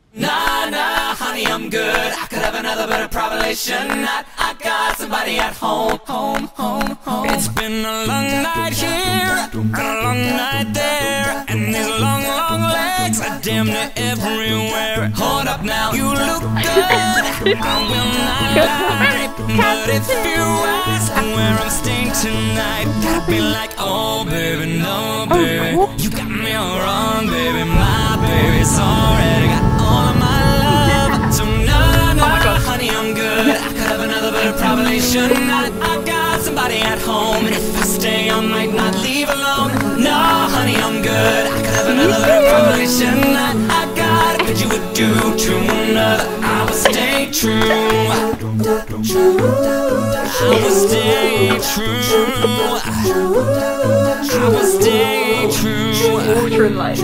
Nah, nah, honey, I'm good. I could have another better proposition. I got somebody at home, home, home, home. It's been a long night here, and a long night there, and these long, long legs are damn near everywhere. Hold up now, you look good, I will not lie. But if you ask where I'm staying tonight, gotta be like, oh baby, no baby, you got me all wrong, baby. My baby's already got all of my love. So nah, nah, honey, I'm good. I could have another better proposition. I got somebody at home, and if I stay, I might not leave alone. Nah, honey, I'm good. I could have another better proposition. I got it, but you would do to another. I will stay true. I will stay true. I will stay true. True life.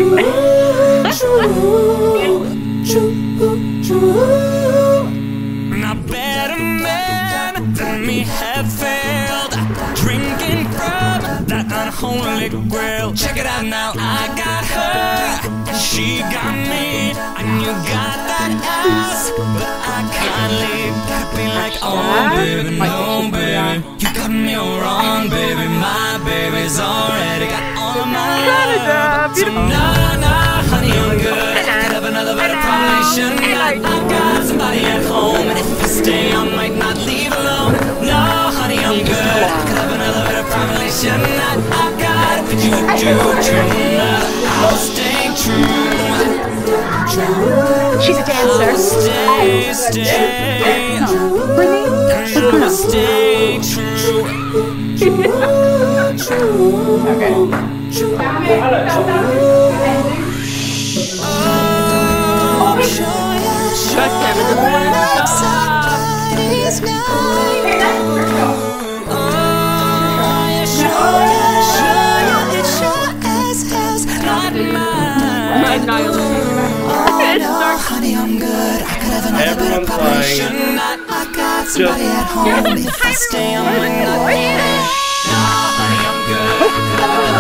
Now better men than me have failed, drinking from that unholy grail. Check it out now, I got her, and she got me, and you got that ass, but I can't leave. Gotta be like, oh baby, no baby, you got me all wrong, baby. My baby's already got all of my love. So nah, nah, honey, I'm good. I could have another better proposition. I got somebody at home, and if I stay, I might not leave alone. No, honey, I'm good. I could have another better proposition. I got it, but you do too. I'll stay true. She's a dancer. I'll stay. I'll stay true. Okay. Honey, I'm good. I could have another better proposition. I got somebody at home. If I stay, I might not. Honey, I'm good.